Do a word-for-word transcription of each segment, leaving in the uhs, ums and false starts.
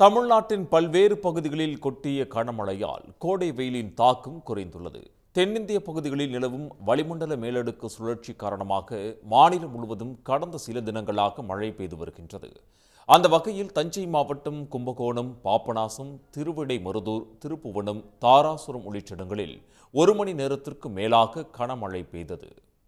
தமிழ்நாட்டின் பல்வேறு பகுதிகளில் கொட்டிய கனமழையால் கோடை வெயிலின் தாக்கம் குறைந்துள்ளது. தென்னிந்திய பகுதிகளில் நிலவும் வளிமண்டல மேலடுக்கு சுழற்சி காரணமாக மாநிலம் முழுவதும் கடந்த சில தினங்களாக மழை பெய்து வருகின்றது. அந்த வகையில் தஞ்சை மாவட்டம் கும்பகோணம், பாபநாசம், திருவிடைமருதூர், திருப்புவனம், தாராசுரம் உள்ளிட்ட இடங்களில் ஒரு மணி நேரத்திற்கு மேலாக கனமழை பெய்தது.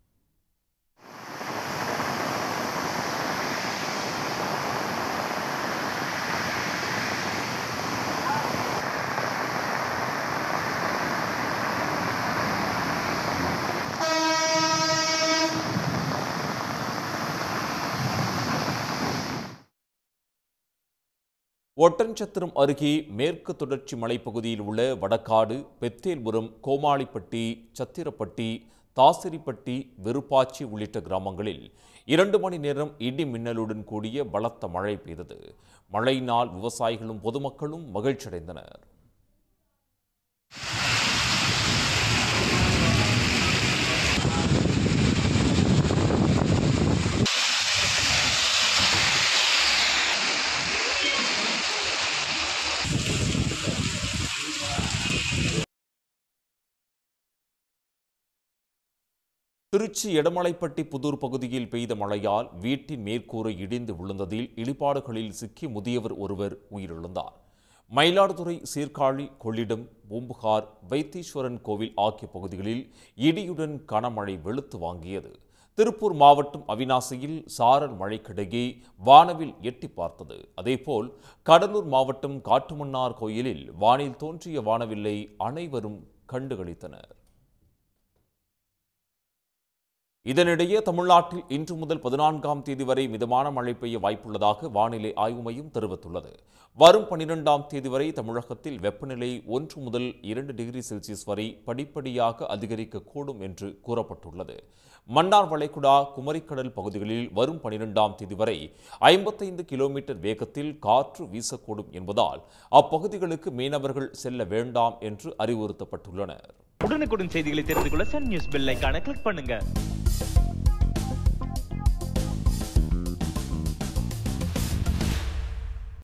ஒட்டன்சத்திரம் அருகே மேற்கு தொடர்ச்சி மலைப்பகுதியில் உள்ள வடக்காடு, பெத்தேல்புரம், கோமாளிப்பட்டி, சத்திரப்பட்டி, தாசிரிப்பட்டி, விருப்பாச்சி உள்ளிட்ட கிராமங்களில் இரண்டு மணி நேரம் இடி மின்னலுடன் கூடிய பலத்த மழை பெய்தது. மழையினால் விவசாயிகளும் பொதுமக்களும் மகிழ்ச்சியடைந்தனர். திருச்சி எடமலைப்பட்டி புதூர் பகுதியில் பெய்த மழையால் வீட்டின் மேற்கூரை இடிந்து விழுந்ததில் இடிபாடுகளில் சிக்கி முதியவர் ஒருவர் உயிரிழந்தார். மயிலாடுதுறை, சீர்காழி, கொள்ளிடம், பூம்புகார், வைத்தீஸ்வரன் கோவில் ஆகிய பகுதிகளில் இடியுடன் கனமழை வெளுத்து வாங்கியது. திருப்பூர் மாவட்டம் அவிநாசியில் சாரல் மழைக்கிடையே வானவில் எட்டி பார்த்தது. அதேபோல் கடலூர் மாவட்டம் காட்டுமன்னார் கோயிலில் வானில் தோன்றிய வானவில்லை அனைவரும் கண்டுகளித்தனர். இதனிடையே தமிழ்நாட்டில் இன்று முதல் பதினான்காம் தேதி வரை மிதமான மழை பெய்ய வாய்ப்புள்ளதாக வானிலை ஆய்வு மையம் தெரிவித்துள்ளது. வரும் பனிரெண்டாம் தேதி வரை தமிழகத்தில் வெப்பநிலை ஒன்று முதல் இரண்டு டிகிரி செல்சியஸ் வரை படிப்படியாக அதிகரிக்கக்கூடும் என்று கூறப்பட்டுள்ளது. மன்னார் வளைகுடா, குமரிக்கடல் பகுதிகளில் வரும் பனிரெண்டாம் தேதி வரை ஐம்பத்தைந்து கிலோமீட்டர் வேகத்தில் காற்று வீசக்கூடும் என்பதால் அப்பகுதிகளுக்கு மீனவர்கள் செல்ல வேண்டாம் என்று அறிவுறுத்தப்பட்டுள்ளனர். உடனுக்குடன் செய்திகளை தெரிந்து கொள்ள சன் நியூஸ் பெல் ஐகானை கிளிக் பண்ணுங்க.